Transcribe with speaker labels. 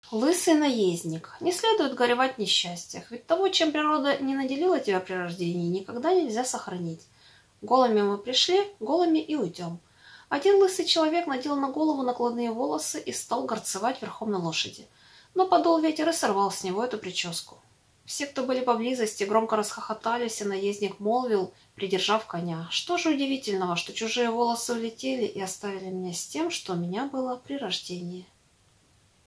Speaker 1: Лысый наездник. Не следует горевать в несчастьях, ведь того, чем природа не наделила тебя при рождении, никогда нельзя сохранить. Голыми мы пришли, голыми и уйдем. Один лысый человек надел на голову накладные волосы и стал горцевать верхом на лошади. Но подул ветер и сорвал с него эту прическу. Все, кто были поблизости, громко расхохотались, и наездник молвил, придержав коня: «Что же удивительного, что чужие волосы улетели и оставили меня с тем, что у меня было при рождении?»